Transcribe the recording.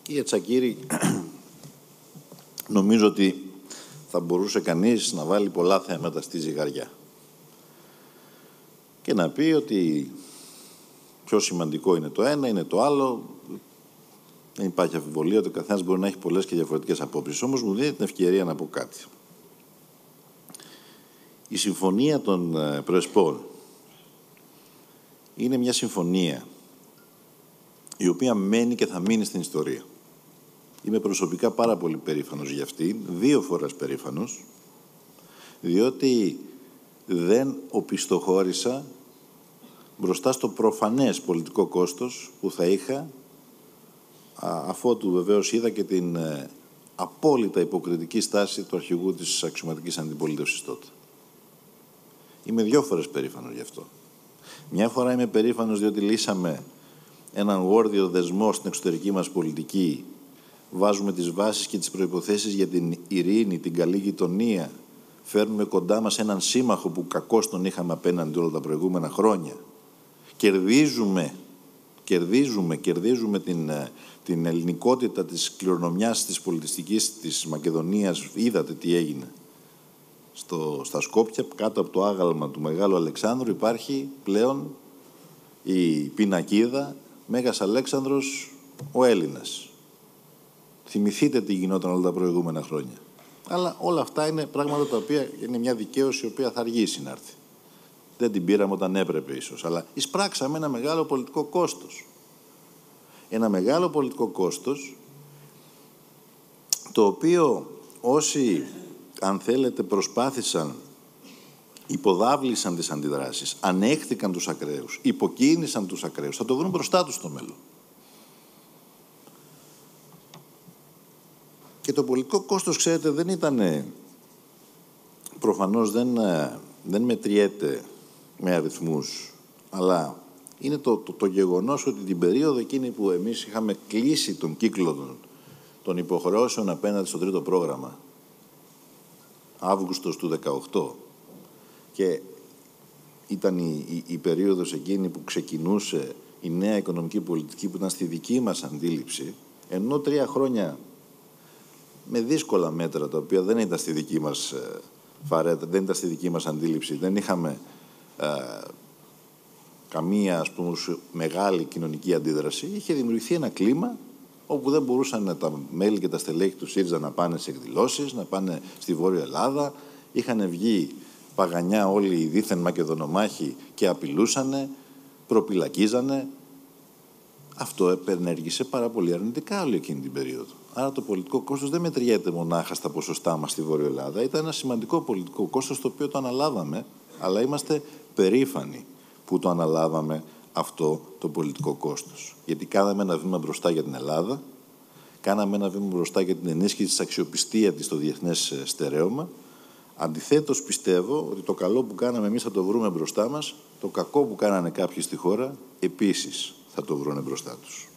Κύριε Τσακίρη, νομίζω ότι θα μπορούσε κανείς να βάλει πολλά θέματα στη ζυγαριά και να πει ότι πιο σημαντικό είναι το ένα, είναι το άλλο. Δεν υπάρχει αμφιβολία ότι ο καθένας μπορεί να έχει πολλές και διαφορετικές απόψεις. Όμως μου δίνει την ευκαιρία να πω κάτι. Η συμφωνία των Πρεσπών είναι μια συμφωνία η οποία μένει και θα μείνει στην ιστορία. Είμαι προσωπικά πάρα πολύ περήφανος για αυτήν, 2 φορές περήφανος, διότι δεν οπισθοχώρησα μπροστά στο προφανές πολιτικό κόστος που θα είχα, αφότου βεβαίως είδα και την απόλυτα υποκριτική στάση του αρχηγού της αξιωματικής αντιπολίτευσης τότε. Είμαι 2 φορές περήφανος γι' αυτό. Μια φορά είμαι περήφανος διότι λύσαμε έναν γόρδιο δεσμό στην εξωτερική μας πολιτική. Βάζουμε τις βάσεις και τις προϋποθέσεις για την ειρήνη, την καλή γειτονία. Φέρνουμε κοντά μας έναν σύμμαχο που κακώς τον είχαμε απέναντι όλα τα προηγούμενα χρόνια. Κερδίζουμε την ελληνικότητα της κληρονομιάς της πολιτιστικής της Μακεδονίας. Είδατε τι έγινε. Στα Σκόπια, κάτω από το άγαλμα του Μεγάλου Αλεξάνδρου, υπάρχει πλέον η πινακίδα Μέγας Αλέξανδρος ο Έλληνας. Θυμηθείτε τι γινόταν όλα τα προηγούμενα χρόνια. Αλλά όλα αυτά είναι πράγματα τα οποία είναι μια δικαίωση η οποία θα αργήσει να έρθει. Δεν την πήραμε όταν έπρεπε ίσως, αλλά εισπράξαμε ένα μεγάλο πολιτικό κόστος. Ένα μεγάλο πολιτικό κόστος, το οποίο όσοι, αν θέλετε, προσπάθησαν, υποδάβλησαν τις αντιδράσεις, ανέχθηκαν τους ακραίους, υποκίνησαν τους ακραίους, θα το βρουν μπροστά τους στο μέλλον. Και το πολιτικό κόστος, ξέρετε, δεν ήταν, προφανώς δεν μετριέται με αριθμούς, αλλά είναι το γεγονός ότι την περίοδο εκείνη που εμείς είχαμε κλείσει τον κύκλο των υποχρεώσεων απέναντι στο τρίτο πρόγραμμα, Αύγουστος του 2018, και ήταν η περίοδος εκείνη που ξεκινούσε η νέα οικονομική πολιτική που ήταν στη δική μας αντίληψη, ενώ 3 χρόνια με δύσκολα μέτρα τα οποία δεν ήταν στη δική μας δεν ήταν στη δική μας αντίληψη, δεν είχαμε καμία, ας πούμε, μεγάλη κοινωνική αντίδραση, είχε δημιουργηθεί ένα κλίμα όπου δεν μπορούσαν τα μέλη και τα στελέχη του ΣΥΡΙΖΑ να πάνε σε εκδηλώσεις, να πάνε στη Βόρεια Ελλάδα. Είχαν βγει παγανιά όλοι οι δίθεν Μακεδονομάχοι και απειλούσανε, προπυλακίζανε. Αυτό επενέργησε πάρα πολύ αρνητικά όλη εκείνη την περίοδο. Άρα το πολιτικό κόστος δεν μετριέται μονάχα στα ποσοστά μας στη Βόρεια Ελλάδα. Ήταν ένα σημαντικό πολιτικό κόστος το οποίο το αναλάβαμε, αλλά είμαστε περήφανοι που το αναλάβαμε αυτό το πολιτικό κόστος. Γιατί κάναμε ένα βήμα μπροστά για την Ελλάδα, κάναμε ένα βήμα μπροστά για την ενίσχυση της αξιοπιστίας της στο διεθνές στερέωμα. Αντιθέτως, πιστεύω ότι το καλό που κάναμε εμείς θα το βρούμε μπροστά μας, το κακό που κάνανε κάποιοι στη χώρα επίσης θα το βρουν μπροστά τους.